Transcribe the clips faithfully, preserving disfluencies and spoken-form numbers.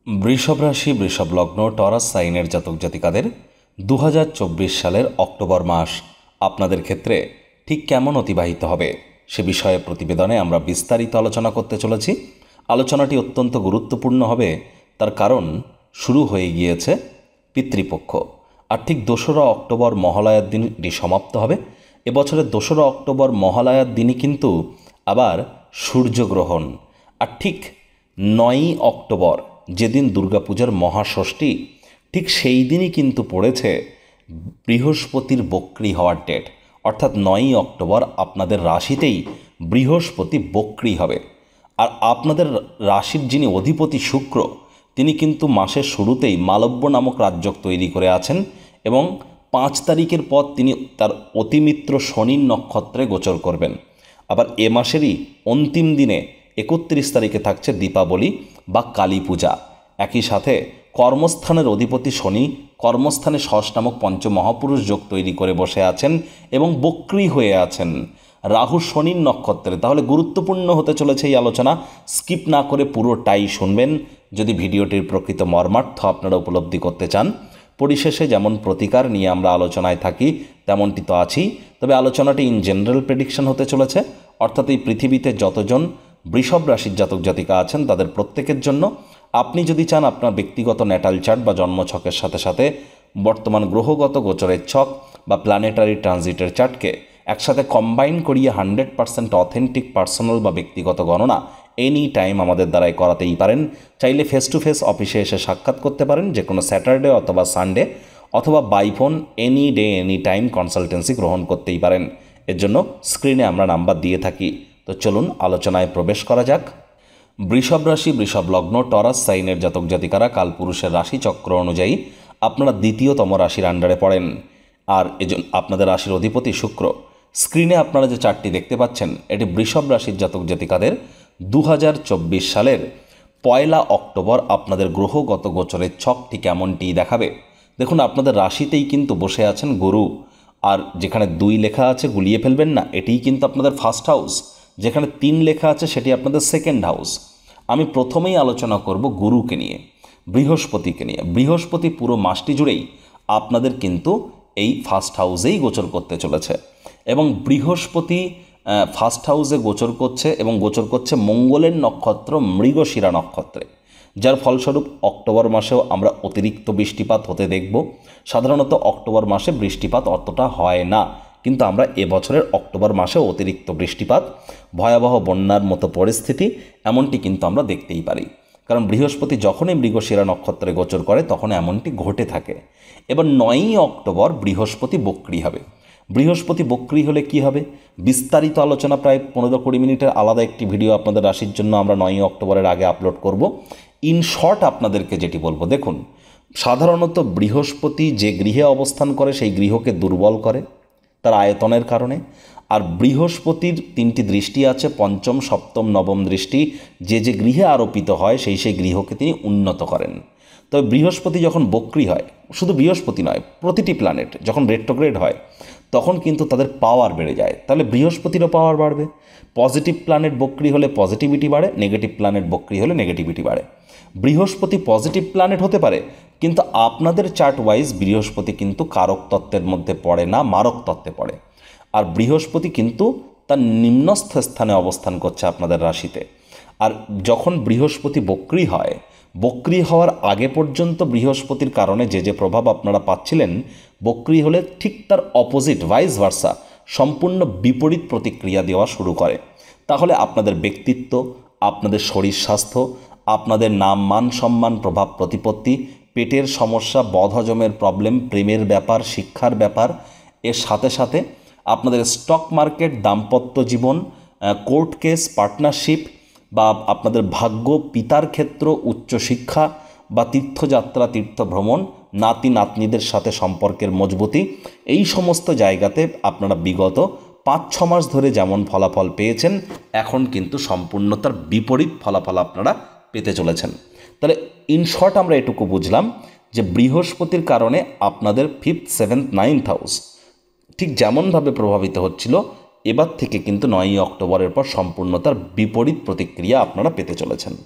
বৃষভ রাশি, বৃষভ লগ্ন, টরাস সাইনের জাতক জাতিকাদের দু হাজার চব্বিশ সালের অক্টোবর মাস আপনাদের ক্ষেত্রে ঠিক কেমন অতিবাহিত হবে সে বিষয়ে প্রতিবেদনে আমরা বিস্তারিত আলোচনা করতে চলেছি। আলোচনাটি অত্যন্ত গুরুত্বপূর্ণ হবে, তার কারণ শুরু হয়ে গিয়েছে পিতৃপক্ষ। আর ঠিক দোসরা অক্টোবর মহালয়ার দিনটি সমাপ্ত হবে। এবছরের দোসরা অক্টোবর মহালয়ার দিনই কিন্তু আবার সূর্যগ্রহণ। আর ঠিক নয়ই অক্টোবর যেদিন দুর্গাপূজার মহাষষ্ঠী, ঠিক সেই দিনই কিন্তু পড়েছে বৃহস্পতির বক্রী হওয়ার ডেট। অর্থাৎ নয়ই অক্টোবর আপনাদের রাশিতেই বৃহস্পতি বক্রী হবে। আর আপনাদের রাশির যিনি অধিপতি শুক্র, তিনি কিন্তু মাসের শুরুতেই মালব্য নামক রাজ্যক তৈরি করে আছেন এবং পাঁচ তারিখের পর তিনি তার অতিমিত্র শনির নক্ষত্রে গোচর করবেন। আবার এ মাসেরই অন্তিম দিনে একত্রিশ তারিখে থাকছে দীপাবলি বা কালী পূজা। একই সাথে কর্মস্থানের অধিপতি শনি কর্মস্থানে ষষ্ঠ নামক পঞ্চমহাপুরুষ যোগ তৈরি করে বসে আছেন এবং বক্রী হয়ে আছেন রাহু শনির নক্ষত্রে। তাহলে গুরুত্বপূর্ণ হতে চলেছে এই আলোচনা, স্কিপ না করে পুরোটাই শুনবেন যদি ভিডিওটির প্রকৃত মর্মার্থ আপনারা উপলব্ধি করতে চান। পরিশেষে যেমন প্রতিকার নিয়ে আমরা আলোচনায় থাকি তেমনটি তো আছেই, তবে আলোচনাটি ইন জেনারেল প্রেডিকশন হতে চলেছে। অর্থাৎ এই পৃথিবীতে যতজন বৃষভ রাশির জাতক জাতিকা আছেন তাদের প্রত্যেকের জন্য। আপনি যদি চান আপনার ব্যক্তিগত ন্যাটাল চার্ট বা জন্মছকের সাথে সাথে বর্তমান গ্রহগত গোচরের ছক বা প্ল্যানেটারি ট্রানজিটের চার্টকে একসাথে কম্বাইন করিয়ে হান্ড্রেড পার্সেন্ট অথেন্টিক পার্সোনাল বা ব্যক্তিগত গণনা এনি টাইম আমাদের দ্বারাই করাতেই পারেন। চাইলে ফেস টু ফেস অফিসে এসে সাক্ষাৎ করতে পারেন যে কোনো স্যাটারডে অথবা সানডে, অথবা by phone any day any time consultancy গ্রহণ করতেই পারেন। এর জন্য স্ক্রিনে আমরা নাম্বার দিয়ে থাকি। তো চলুন আলোচনায় প্রবেশ করা যাক। বৃষভ রাশি, বৃষভ লগ্ন, টরাস সাইনের জাতক জাতিকারা কালপুরুষের রাশি চক্র অনুযায়ী আপনারা দ্বিতীয়তম রাশির আন্ডারে পড়েন। আর এজন্য আপনাদের রাশির অধিপতি শুক্র। স্ক্রিনে আপনারা যে চার্টটি দেখতে পাচ্ছেন এটি বৃষভ রাশির জাতক জাতিকাদের দু হাজার চব্বিশ সালের পয়লা অক্টোবর আপনাদের গ্রহগত গোচরের ছকটি কেমনটি দেখাবে। দেখুন, আপনাদের রাশিতেই কিন্তু বসে আছেন গুরু। আর যেখানে দুই লেখা আছে গুলিয়ে ফেলবেন না, এটিই কিন্তু আপনাদের ফার্স্ট হাউস। যেখানে তিন লেখা আছে সেটি আপনাদের সেকেন্ড হাউস। আমি প্রথমেই আলোচনা করব গুরুকে নিয়ে, বৃহস্পতিকে নিয়ে। বৃহস্পতি পুরো মাসটি জুড়েই আপনাদের কিন্তু এই ফার্স্ট হাউসেই গোচর করতে চলেছে এবং বৃহস্পতি ফার্স্ট হাউসে গোচর করছে এবং গোচর করছে মঙ্গলের নক্ষত্র মৃগশিরা নক্ষত্রে, যার ফলস্বরূপ অক্টোবর মাসেও আমরা অতিরিক্ত বৃষ্টিপাত হতে দেখব। সাধারণত অক্টোবর মাসে বৃষ্টিপাত অতটা হয় না, কিন্তু আমরা এবছরের অক্টোবর মাসে অতিরিক্ত বৃষ্টিপাত, ভয়াবহ বন্যার মতো পরিস্থিতি এমনটি কিন্তু আমরা দেখতেই পারি। কারণ বৃহস্পতি যখনই মৃগশিরা নক্ষত্রে গোচর করে তখন এমনটি ঘটে থাকে। এবার নয়ই অক্টোবর বৃহস্পতি বক্রী হবে। বৃহস্পতি বক্রী হলে কি হবে বিস্তারিত আলোচনা, প্রায় পনেরো কুড়ি মিনিটের আলাদা একটি ভিডিও আপনাদের রাশির জন্য আমরা নয়ই অক্টোবরের আগে আপলোড করব। ইন শর্ট আপনাদেরকে যেটি বলবো, দেখুন, সাধারণত বৃহস্পতি যে গৃহে অবস্থান করে সেই গৃহকে দুর্বল করে তার আয়তনের কারণে। আর বৃহস্পতির তিনটি দৃষ্টি আছে, পঞ্চম, সপ্তম, নবম দৃষ্টি যে যে গৃহে আরোপিত হয় সেই সেই গৃহকে তিনি উন্নত করেন। তবে বৃহস্পতি যখন বক্রী হয়, শুধু বৃহস্পতি নয়, প্রতিটি প্ল্যানেট যখন রেট্রোগ্রেড হয় তখন কিন্তু তাদের পাওয়ার বেড়ে যায়। তাহলে বৃহস্পতিরও পাওয়ার বাড়বে। পজিটিভ প্ল্যানেট বক্রী হলে পজিটিভিটি বাড়ে, নেগেটিভ প্ল্যানেট বক্রী হলে নেগেটিভিটি বাড়ে। বৃহস্পতি পজিটিভ প্ল্যানেট হতে পারে, কিন্তু আপনাদের চার্ট ওয়াইজ বৃহস্পতি কিন্তু কারক তত্ত্বের মধ্যে পড়ে না, মারক তত্ত্বে পড়ে। আর বৃহস্পতি কিন্তু তার নিম্নস্থ স্থানে অবস্থান করছে আপনাদের রাশিতে। আর যখন বৃহস্পতি বক্রী হয়, বক্রী হওয়ার আগে পর্যন্ত বৃহস্পতির কারণে যে যে প্রভাব আপনারা পাচ্ছিলেন, বক্রী হলে ঠিক তার অপোজিট, ভাইস ভার্সা, সম্পূর্ণ বিপরীত প্রতিক্রিয়া দেওয়া শুরু করে। তাহলে আপনাদের ব্যক্তিত্ব, আপনাদের শরীর স্বাস্থ্য, আপনাদের নাম, মান, সম্মান, প্রভাব প্রতিপত্তি, পেটের সমস্যা, বদহজমের প্রবলেম, প্রেমের ব্যাপার, শিক্ষার ব্যাপার, এর সাথে সাথে আপনাদের স্টক মার্কেট, দাম্পত্য জীবন, কোর্ট কেস, পার্টনারশিপ বা আপনাদের ভাগ্য, পিতার ক্ষেত্র, উচ্চশিক্ষা বা তীর্থযাত্রা, তীর্থভ্রমণ, নাতি নাতনিদের সাথে সম্পর্কের মজবুতি, এই সমস্ত জায়গাতে আপনারা বিগত পাঁচ ছ মাস ধরে যেমন ফলাফল পেয়েছেন এখন কিন্তু সম্পূর্ণ তার বিপরীত ফলাফল আপনারা পেতে চলেছেন। তাহলে ইন শর্ট আমরা এটুকু বুঝলাম যে বৃহস্পতির কারণে আপনাদের ফিফথ, সেভেন্থ, নাইন্থ হাউস ঠিক যেমনভাবে প্রভাবিত হচ্ছিল, এবার থেকে কিন্তু নয়ই অক্টোবরের পর সম্পূর্ণ তার বিপরীত প্রতিক্রিয়া আপনারা পেতে চলেছেন।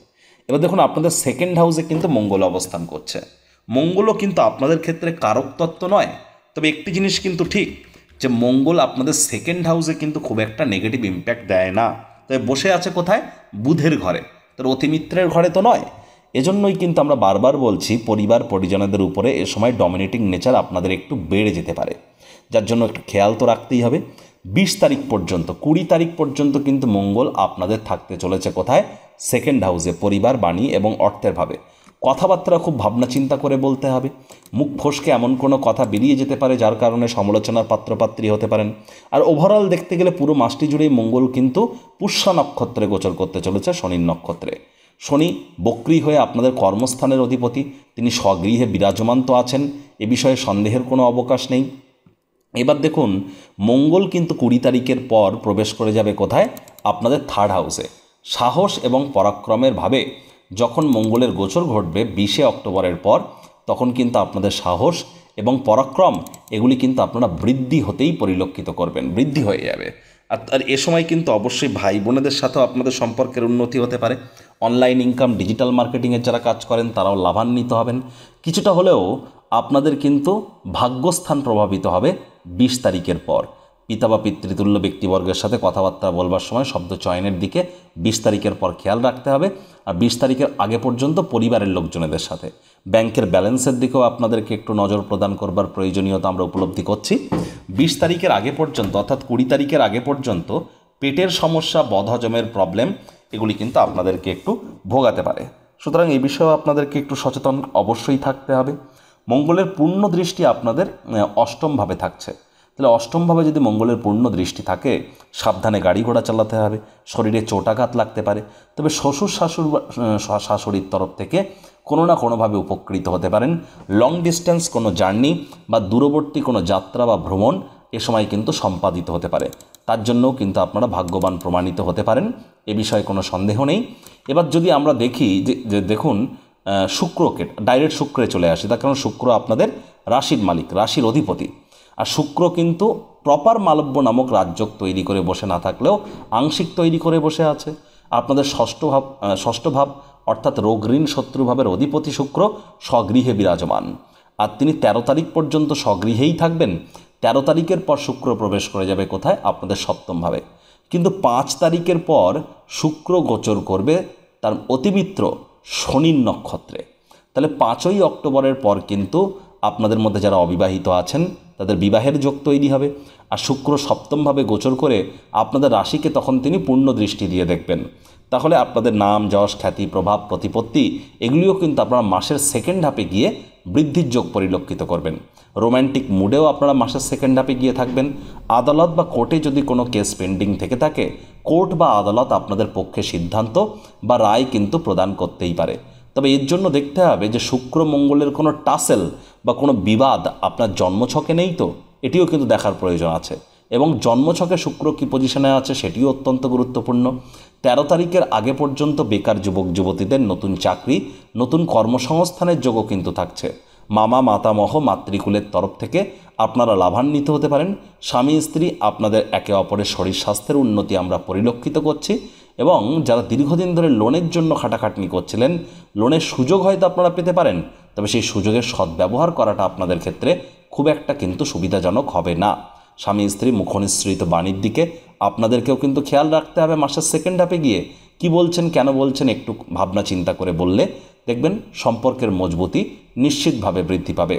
এবার দেখুন আপনাদের সেকেন্ড হাউসে কিন্তু মঙ্গল অবস্থান করছে। মঙ্গলও কিন্তু আপনাদের ক্ষেত্রে কারক তত্ত্ব নয়, তবে একটি জিনিস কিন্তু ঠিক যে মঙ্গল আপনাদের সেকেন্ড হাউসে কিন্তু খুব একটা নেগেটিভ ইম্প্যাক্ট দেয় না। তবে বসে আছে কোথায়? বুধের ঘরে, তার অতিমিত্রের ঘরে তো নয়। এজন্যই কিন্তু আমরা বারবার বলছি পরিবার পরিজনদের উপরে এ সময় ডমিনেটিং নেচার আপনাদের একটু বেড়ে যেতে পারে, যার জন্য একটু খেয়াল তো রাখতেই হবে। বিশ তারিখ পর্যন্ত, কুড়ি তারিখ পর্যন্ত কিন্তু মঙ্গল আপনাদের থাকতে চলেছে কোথায়? সেকেন্ড হাউসে, পরিবার, বাণী এবং অর্থের ভাবে। কথাবার্তা খুব ভাবনা চিন্তা করে বলতে হবে। মুখ ফসকে এমন কোনো কথা বেরিয়ে যেতে পারে যার কারণে সমালোচনার পাত্রপাত্রী হতে পারেন। আর ওভারঅল দেখতে গেলে পুরো মাসটি জুড়েই মঙ্গল কিন্তু পুষ্যা নক্ষত্রে গোচর করতে চলেছে, শনির নক্ষত্রে। শনি বক্রী হয়ে আপনাদের কর্মস্থানের অধিপতি, তিনি স্বগৃহে বিরাজমান তো আছেন, এ বিষয়ে সন্দেহের কোনো অবকাশ নেই। এবার দেখুন মঙ্গল কিন্তু কুড়ি তারিখের পর প্রবেশ করে যাবে কোথায়? আপনাদের থার্ড হাউসে। সাহস এবং পরাক্রমের ভাবে যখন মঙ্গলের গোচর ঘটবে বিশে অক্টোবরের পর, তখন কিন্তু আপনাদের সাহস এবং পরাক্রম এগুলি কিন্তু আপনারা বৃদ্ধি হতেই পরিলক্ষিত করবেন, বৃদ্ধি হয়ে যাবে। আর আর এ সময় কিন্তু অবশ্যই ভাই বোনেদের সাথেও আপনাদের সম্পর্কের উন্নতি হতে পারে। অনলাইন ইনকাম, ডিজিটাল মার্কেটিংয়ের যারা কাজ করেন তারাও লাভান্বিত হবেন। কিছুটা হলেও আপনাদের কিন্তু ভাগ্যস্থান প্রভাবিত হবে বিশ তারিখের পর। পিতা বা পিতৃতুল্য ব্যক্তিবর্গের সাথে কথাবার্তা বলবার সময় শব্দ চয়নের দিকে বিশ তারিখের পর খেয়াল রাখতে হবে। আর বিশ তারিখের আগে পর্যন্ত পরিবারের লোকজনেদের সাথে, ব্যাংকের ব্যালেন্সের দিকেও আপনাদেরকে একটু নজর প্রদান করবার প্রয়োজনীয়তা আমরা উপলব্ধি করছি। বিশ তারিখের আগে পর্যন্ত, অর্থাৎ কুড়ি তারিখের আগে পর্যন্ত পেটের সমস্যা, বদহজমের প্রবলেম এগুলি কিন্তু আপনাদেরকে একটু ভোগাতে পারে। সুতরাং এই বিষয়েও আপনাদেরকে একটু সচেতন অবশ্যই থাকতে হবে। মঙ্গলের পূর্ণ দৃষ্টি আপনাদের অষ্টমভাবে থাকছে, তাহলে অষ্টমভাবে যদি মঙ্গলের পূর্ণ দৃষ্টি থাকে, সাবধানে গাড়ি ঘোড়া চালাতে হবে, শরীরে চোটাঘাত লাগতে পারে। তবে শ্বশুর শাশুর শাশুড়ির তরফ থেকে কোনো না কোনোভাবে উপকৃত হতে পারেন। লং ডিস্টেন্স কোনো জার্নি বা দূরবর্তী কোনো যাত্রা বা ভ্রমণ এ সময় কিন্তু সম্পাদিত হতে পারে, তার জন্যও কিন্তু আপনারা ভাগ্যবান প্রমাণিত হতে পারেন, এ বিষয়ে কোনো সন্দেহ নেই। এবার যদি আমরা দেখি যে দেখুন শুক্রকে ডাইরেক্ট শুক্রে চলে আসে, তার কারণ শুক্র আপনাদের রাশির মালিক, রাশির অধিপতি। আর শুক্র কিন্তু প্রপার মালব্য নামক রাজযোগ তৈরি করে বসে না থাকলেও আংশিক তৈরি করে বসে আছে। আপনাদের ষষ্ঠ ভাব ষষ্ঠ ভাব অর্থাৎ রোগ ঋণ শত্রুভাবের অধিপতি শুক্র স্বগৃহে বিরাজমান, আর তিনি তেরো তারিখ পর্যন্ত স্বগৃহেই থাকবেন। তেরো তারিখের পর শুক্র প্রবেশ করে যাবে কোথায়? আপনাদের সপ্তমভাবে। কিন্তু পাঁচ তারিখের পর শুক্র গোচর করবে তার অতিমিত্র শনির নক্ষত্রে। তাহলে পাঁচই অক্টোবরের পর কিন্তু আপনাদের মধ্যে যারা অবিবাহিত আছেন তাদের বিবাহের যোগ তৈরি হবে। আর শুক্র সপ্তমভাবে গোচর করে আপনাদের রাশিকে তখন তিনি পূর্ণ দৃষ্টি দিয়ে দেখবেন। তাহলে আপনাদের নাম, যশ, খ্যাতি, প্রভাব, প্রতিপত্তি এগুলিও কিন্তু আপনারা মাসের সেকেন্ড হাফে গিয়ে বৃদ্ধির যোগ পরিলক্ষিত করবেন। রোম্যান্টিক মুডেও আপনারা মাসের সেকেন্ড হাফে গিয়ে থাকবেন। আদালত বা কোর্টে যদি কোনো কেস পেন্ডিং থেকে থাকে, কোর্ট বা আদালত আপনাদের পক্ষে সিদ্ধান্ত বা রায় কিন্তু প্রদান করতেই পারে। তবে এর জন্য দেখতে হবে যে শুক্র মঙ্গলের কোনো টাসেল বা কোনো বিবাদ আপনার জন্মছকে নেই তো, এটিও কিন্তু দেখার প্রয়োজন আছে। এবং জন্মছকে শুক্র কী পজিশনে আছে সেটিও অত্যন্ত গুরুত্বপূর্ণ। তেরো তারিখের আগে পর্যন্ত বেকার যুবক যুবতীদের নতুন চাকরি, নতুন কর্মসংস্থানের যোগও কিন্তু থাকছে। মামা, মাতামহ, মাতৃকুলের তরফ থেকে আপনারা লাভান্বিত হতে পারেন। স্বামী স্ত্রী আপনাদের একে অপরের শরীর স্বাস্থ্যের উন্নতি আমরা পরিলক্ষিত করছি। এবং যারা দীর্ঘদিন ধরে লোনের জন্য খাটাখাটনি করছিলেন, লোনের সুযোগ হয়তো আপনারা পেতে পারেন, তবে সেই সুযোগের সদ্ব্যবহার করাটা আপনাদের ক্ষেত্রে খুব একটা কিন্তু সুবিধাজনক হবে না। স্বামী স্ত্রী মুখনিসৃত বাণীর দিকে আপনাদেরকেও কিন্তু খেয়াল রাখতে হবে। মাসের সেকেন্ড হাফে গিয়ে কি বলছেন, কেন বলছেন একটু ভাবনা চিন্তা করে বললে দেখবেন সম্পর্কের মজবুতি নিশ্চিতভাবে বৃদ্ধি পাবে।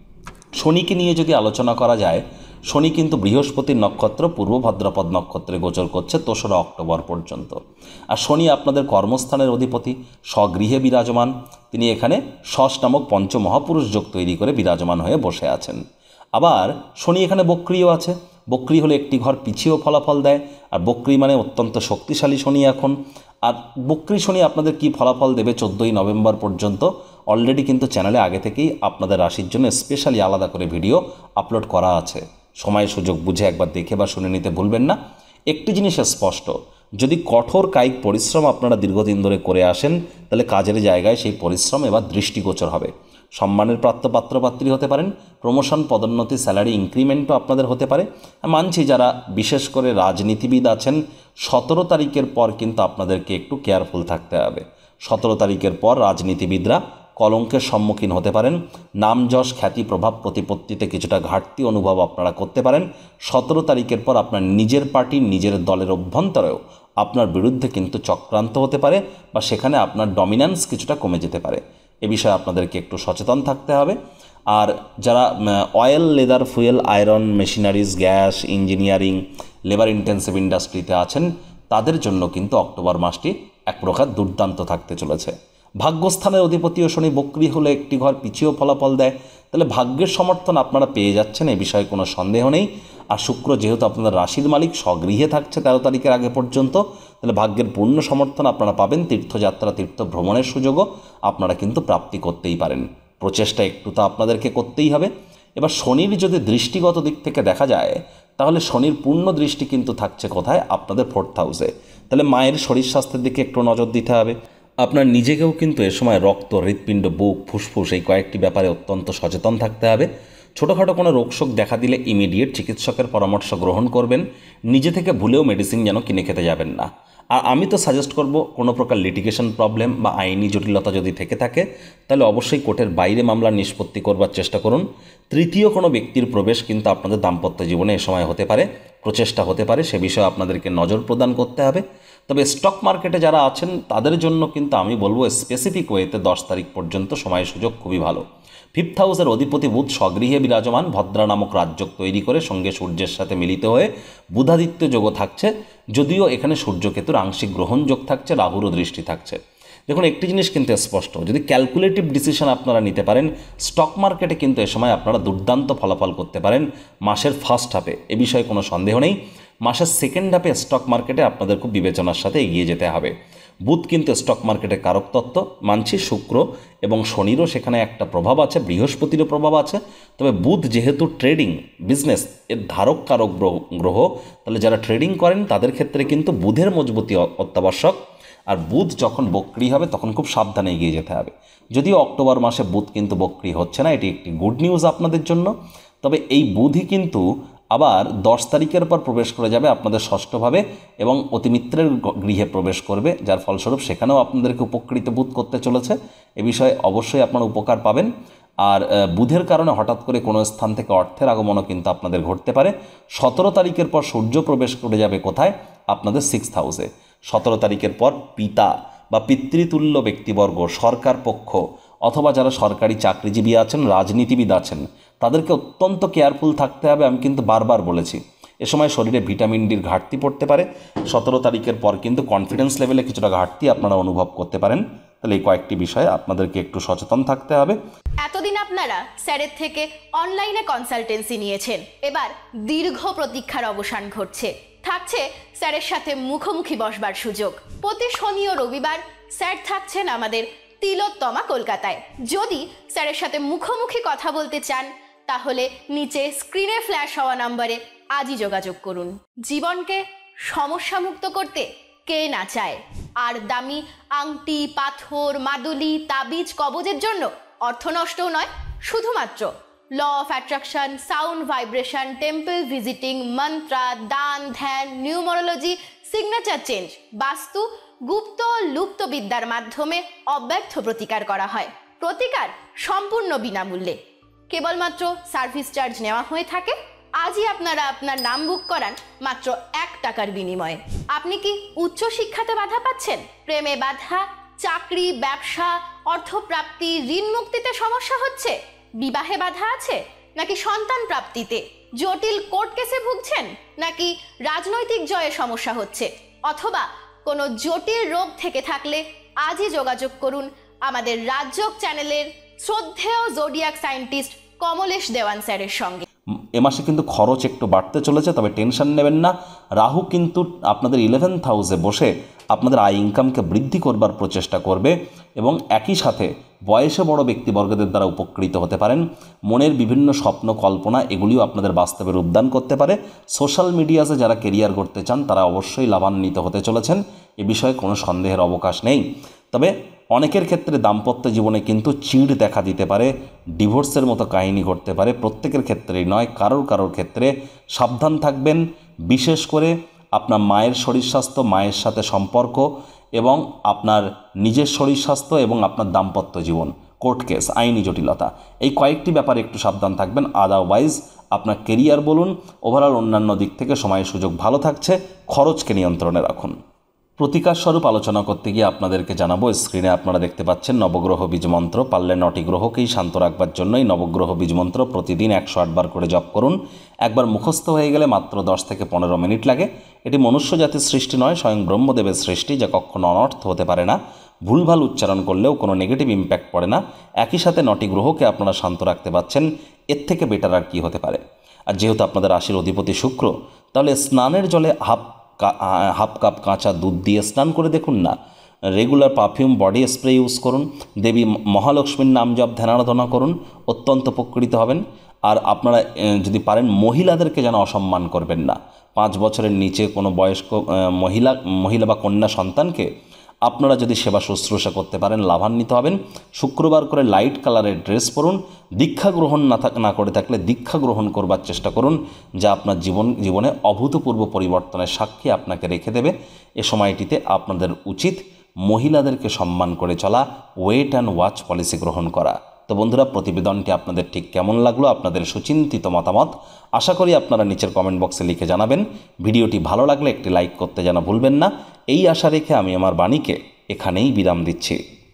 শনিকে নিয়ে যদি আলোচনা করা যায়, শনি কিন্তু বৃহস্পতির নক্ষত্র পূর্ব ভাদ্রপদ নক্ষত্রে গোচর করছে দোসরা অক্টোবর পর্যন্ত। আর শনি আপনাদের কর্মস্থানের অধিপতি, স্বগৃহে বিরাজমান। তিনি এখানে ষষ্ঠ নামক পঞ্চমহাপুরুষ যোগ তৈরি করে বিরাজমান হয়ে বসে আছেন। আবার শনি এখানে বক্রিও আছে। বক্রি হলে একটি ঘর পিছিয়েও ফলাফল দেয়, আর বক্রি মানে অত্যন্ত শক্তিশালী শনি এখন। আর বক্রি শনি আপনাদের কি ফলাফল দেবে চোদ্দোই নভেম্বর পর্যন্ত অলরেডি কিন্তু চ্যানেলে আগে থেকেই আপনাদের রাশির জন্য স্পেশালি আলাদা করে ভিডিও আপলোড করা আছে। সময় সুযোগ বুঝে একবার দেখে বা শুনে নিতে ভুলবেন না। একটি জিনিস স্পষ্ট, যদি কঠোর কায়িক পরিশ্রম আপনারা দীর্ঘদিন ধরে করে আসেন, তাহলে কাজের জায়গায় সেই পরিশ্রম এবার দৃষ্টিগোচর হবে। সম্মানের প্রাপ্ত পাত্রপাত্রী হতে পারেন, প্রমোশন, পদোন্নতি, স্যালারি ইনক্রিমেন্টও আপনাদের হতে পারে। মানছি যারা বিশেষ করে রাজনীতিবিদ আছেন, সতেরো তারিখের পর কিন্তু আপনাদেরকে একটু কেয়ারফুল থাকতে হবে। সতেরো তারিখের পর রাজনীতিবিদরা কলঙ্কের সম্মুখীন হতে পারেন। নাম যশ খ্যাতি প্রভাব প্রতিপত্তিতে কিছুটা ঘাটতি অনুভব আপনারা করতে পারেন। সতেরো তারিখের পর আপনার নিজের পার্টি নিজের দলের অভ্যন্তরেও আপনার বিরুদ্ধে কিন্তু চক্রান্ত হতে পারে বা সেখানে আপনার ডমিন্যান্স কিছুটা কমে যেতে পারে। এ বিষয়ে আপনাদেরকে একটু সচেতন থাকতে হবে। আর যারা oil, leather, fuel, iron, machineries, gas, engineering, labour intensive ইন্ডাস্ট্রিতে আছেন তাদের জন্য কিন্তু অক্টোবর মাসটি এক প্রকার দুর্দান্ত থাকতে চলেছে। ভাগ্যস্থানের অধিপতিও শনি বক্রী হলে একটি ঘর পিছিয়েও ফলাফল দেয়, তাহলে ভাগ্যের সমর্থন আপনারা পেয়ে যাচ্ছেন, এ বিষয়ে কোনো সন্দেহ নেই। আর শুক্র যেহেতু আপনাদের রাশির মালিক স্বগৃহে থাকছে তেরো তারিখের আগে পর্যন্ত, তাহলে ভাগ্যের পূর্ণ সমর্থন আপনারা পাবেন। তীর্থযাত্রা, তীর্থ ভ্রমণের সুযোগও আপনারা কিন্তু প্রাপ্তি করতেই পারেন। প্রচেষ্টা একটু তো আপনাদেরকে করতেই হবে। এবার শনির যদি দৃষ্টিগত দিক থেকে দেখা যায়, তাহলে শনির পূর্ণ দৃষ্টি কিন্তু থাকছে কোথায়? আপনাদের ফোর্থ হাউসে। তাহলে মায়ের শরীর স্বাস্থ্যের দিকে একটু নজর দিতে হবে। আপনার নিজেকেও কিন্তু এ সময় রক্ত, হৃৎপিণ্ড, বুক, ফুসফুস এই কয়েকটি ব্যাপারে অত্যন্ত সচেতন থাকতে হবে। ছোটোখাটো কোনো রোগশোক দেখা দিলে ইমিডিয়েট চিকিৎসকের পরামর্শ গ্রহণ করবেন। নিজে থেকে ভুলেও মেডিসিন যেন কিনে খেতে যাবেন না। আর আমি তো সাজেস্ট করব, কোনো প্রকার লিটিগেশন প্রবলেম বা আইনি জটিলতা যদি থেকে থাকে তাহলে অবশ্যই কোর্টের বাইরে মামলা নিষ্পত্তি করবার চেষ্টা করুন। তৃতীয় কোনো ব্যক্তির প্রবেশ কিন্তু আপনাদের দাম্পত্য জীবনে এ সময় হতে পারে, প্রচেষ্টা হতে পারে, সে বিষয়ে আপনাদেরকে নজর প্রদান করতে হবে। তবে স্টক মার্কেটে যারা আছেন তাদের জন্য কিন্তু আমি বলবো স্পেসিফিক ওয়েতে দশ তারিখ পর্যন্ত সময় সুযোগ খুবই ভালো। ফিফথ হাউসের অধিপতি বুধ স্বগৃহে বিরাজমান, ভদ্রা নামক রাজযোগ তৈরি করে সঙ্গে সূর্যের সাথে মিলিত হয়ে বুধাদিত্য যোগও থাকছে। যদিও এখানে সূর্যকেতুর আংশিক গ্রহণযোগ থাকছে, রাহুরও দৃষ্টি থাকছে। দেখুন, একটি জিনিস কিন্তু স্পষ্ট, যদি ক্যালকুলেটিভ ডিসিশন আপনারা নিতে পারেন স্টক মার্কেটে কিন্তু এ সময় আপনারা দুর্দান্ত ফলাফল করতে পারেন মাসের ফার্স্ট হাফে, এ বিষয়ে কোনো সন্দেহ নেই। মাসের সেকেন্ড হাফে স্টক মার্কেটে আপনাদের খুব বিবেচনার সাথে এগিয়ে যেতে হবে। বুধ কিন্তু স্টক মার্কেটের কারক তত্ত্ব, মানছি শুক্র এবং শনিরও সেখানে একটা প্রভাব আছে, বৃহস্পতিরও প্রভাব আছে। তবে বুধ যেহেতু ট্রেডিং বিজনেস এর ধারক কারক গ্রহ, তাহলে যারা ট্রেডিং করেন তাদের ক্ষেত্রে কিন্তু বুধের মজবুতি অত্যাবশ্যক। আর বুধ যখন বক্রি হবে তখন খুব সাবধানে এগিয়ে যেতে হবে। যদিও অক্টোবর মাসে বুধ কিন্তু বক্রি হচ্ছে না, এটি একটি গুড নিউজ আপনাদের জন্য। তবে এই বুধই কিন্তু আবার দশ তারিখের পর প্রবেশ করে যাবে আপনাদের ষষ্ঠভাবে এবং অতিমিত্রের গৃহে প্রবেশ করবে, যার ফলস্বরূপ সেখানেও আপনাদেরকে উপকৃত বুধ করতে চলেছে। এ বিষয়ে অবশ্যই আপনারা উপকার পাবেন। আর বুধের কারণে হঠাৎ করে কোনো স্থান থেকে অর্থের আগমনও কিন্তু আপনাদের ঘটতে পারে। সতেরো তারিখের পর সূর্য প্রবেশ করে যাবে কোথায়? আপনাদের সিক্সথ হাউসে। সতেরো তারিখের পর পিতা বা পিতৃতুল্য ব্যক্তিবর্গ, সরকার পক্ষ অথবা যারা সরকারি চাকরিজীবী আছেন, রাজনীতিবিদ আছেন, তাদেরকে অত্যন্ত কেয়ারফুল থাকতে হবে। আমি কিন্তু বারবার বলেছি এ সময় শরীরে ভিটামিন ডির ঘাটতি পড়তে পারে। সতেরো তারিখের পর কিন্তু কনফিডেন্স লেভেলে কিছুটা ঘাটতি আপনারা অনুভব করতে পারেন। তাহলে এই কয়েকটি বিষয়ে আপনাদেরকে একটু সচেতন থাকতে হবে। এতদিন আপনারা স্যারের থেকে অনলাইনে কনসালটেন্সি নিয়েছেন, এবার দীর্ঘ প্রতীক্ষার অবসান ঘটছে। থাকছে স্যারের সাথে মুখোমুখি বসবার সুযোগ। প্রতি শনি ও রবিবার স্যার থাকছেন আমাদের তিলোত্তমা কলকাতায়। যদি স্যারের সাথে মুখোমুখি কথা বলতে চান তাহলে নিচে স্ক্রিনে ফ্ল্যাশ হওয়া নম্বরে আজই যোগাযোগ করুন। জীবনকে সমস্যামুক্ত করতে কে না চায়? আর দামি আংটি, পাথর, মাদুলি, তাবিজ, কবজের জন্য অর্থ নষ্টও নয়, শুধুমাত্র law of attraction, sound vibration, temple visiting, mantra, দান, ধ্যান, নিউমারোলজি, সিগনেচার চেঞ্জ, বাস্তু, গুপ্ত লুপ্ত বিদ্যার মাধ্যমে অব্যর্থ প্রতিকার করা হয়। প্রতিকার সম্পূর্ণ বিনামূল্যে, কেবলমাত্র সার্ভিস চার্জ নেওয়া হয়ে থাকে। আজই আপনারা আপনার নাম বুক করান মাত্র এক টাকার বিনিময়ে। আপনি কি উচ্চ শিক্ষাতে বাধা পাচ্ছেন? প্রেমে বাধা, চাকরি, ব্যবসা, অর্থপ্রাপ্তি, ঋণ মুক্তিতে সমস্যা হচ্ছে? বিবাহে বাধা আছে? নাকি সন্তান প্রাপ্তিতে? জটিল কোর্ট কেসে ভুগছেন? নাকি রাজনৈতিক জয়ে সমস্যা হচ্ছে? অথবা কোনো জটিল রোগ থেকে থাকলে আজই যোগাযোগ করুন আমাদের রাজযোগ চ্যানেলের শ্রদ্ধেয় জোডিয়াক সায়েন্টিস্ট কমলেশ দেওয়ান স্যারের সঙ্গে। এ মাসে কিন্তু খরচ একটু বাড়তে চলেছে, তবে টেনশন নেবেন না। রাহু কিন্তু আপনাদের ইলেভেন্থ হাউসে বসে আপনাদের আয় ইনকামকে বৃদ্ধি করবার প্রচেষ্টা করবে এবং একই সাথে বয়সে বড় ব্যক্তিবর্গদের দ্বারা উপকৃত হতে পারেন। মনের বিভিন্ন স্বপ্ন, কল্পনা এগুলিও আপনাদের বাস্তবে রূপদান করতে পারে। সোশ্যাল মিডিয়াতে যারা কেরিয়ার করতে চান তারা অবশ্যই লাভান্বিত হতে চলেছেন, এ বিষয়ে কোনো সন্দেহের অবকাশ নেই। তবে অনেকের ক্ষেত্রে দাম্পত্য জীবনে কিন্তু চিড় দেখা দিতে পারে, ডিভোর্সের মতো কাহিনী ঘটতে পারে। প্রত্যেকের ক্ষেত্রেই নয়, কারোর কারোর ক্ষেত্রে সাবধান থাকবেন। বিশেষ করে আপনার মায়ের শরীর স্বাস্থ্য, মায়ের সাথে সম্পর্ক এবং আপনার নিজের শরীর স্বাস্থ্য এবং আপনার দাম্পত্য জীবন, কোর্ট কেস, আইনি জটিলতা, এই কয়েকটি ব্যাপারে একটু সাবধান থাকবেন। আদারওয়াইজ আপনার কেরিয়ার বলুন, ওভারঅল অন্যান্য দিক থেকে সময়ের সুযোগ ভালো থাকছে। খরচকে নিয়ন্ত্রণে রাখুন। প্রতিকার স্বরূপ আলোচনা করতে গিয়ে আপনাদেরকে জানাবো, স্ক্রিনে আপনারা দেখতে পাচ্ছেন নবগ্রহ বীজ মন্ত্র। পারলে নটি গ্রহকেই শান্ত রাখবার জন্যই নবগ্রহ বীজ মন্ত্র প্রতিদিন একশো আটবার করে জপ করুন। একবার মুখস্থ হয়ে গেলে মাত্র দশ থেকে পনেরো মিনিট লাগে। এটি মনুষ্য জাতির সৃষ্টি নয়, স্বয়ং ব্রহ্মদেবের সৃষ্টি, যা কখনো অনর্থ হতে পারে না। ভুলভাল উচ্চারণ করলেও কোনো নেগেটিভ ইম্প্যাক্ট পড়ে না। একই সাথে নটি গ্রহকে আপনারা শান্ত রাখতে পারছেন, এর থেকে বেটার আর কী হতে পারে। আর যেহেতু আপনাদের রাশির অধিপতি শুক্র, তাহলে স্নানের জলে হাফ হাফ কাপ কাঁচা দুধ দিয়ে স্নান করে দেখুন না। Regular perfume body spray use করুন। দেবী মহালক্ষ্মীর নাম জপ ধ্যানারাধনা করুন, অত্যন্ত উপকৃত হবেন। আর আপনারা যদি পারেন মহিলাদেরকে যেন অসম্মান করবেন না। পাঁচ বছরের নিচে কোনো বয়স্ক মহিলা মহিলা বা কন্যা সন্তানকে আপনারা যদি সেবা শুশ্রূষা করতে পারেন লাভান্বিত হবেন। শুক্রবার করে লাইট কালারের ড্রেস পরুন। দীক্ষা গ্রহণ না থাক না করে থাকলে দীক্ষা গ্রহণ করবার চেষ্টা করুন, যা আপনার জীবন জীবনে অভূতপূর্ব পরিবর্তনের সাক্ষী আপনাকে রেখে দেবে। এ সময়টিতে আপনাদের উচিত মহিলাদেরকে সম্মান করে চলা, ওয়েট অ্যান্ড ওয়াচ পলিসি গ্রহণ করা। তো বন্ধুরা, প্রতিবেদনটি আপনাদের ঠিক কেমন লাগলো, আপনাদের সুচিন্তিত মতামত আশা করি আপনারা নিচের কমেন্ট বক্সে লিখে জানাবেন। ভিডিওটি ভালো লাগলে একটি লাইক করতে যেন ভুলবেন না। এই আশা রেখে আমি আমার বাণীকে এখানেই বিরাম দিচ্ছি।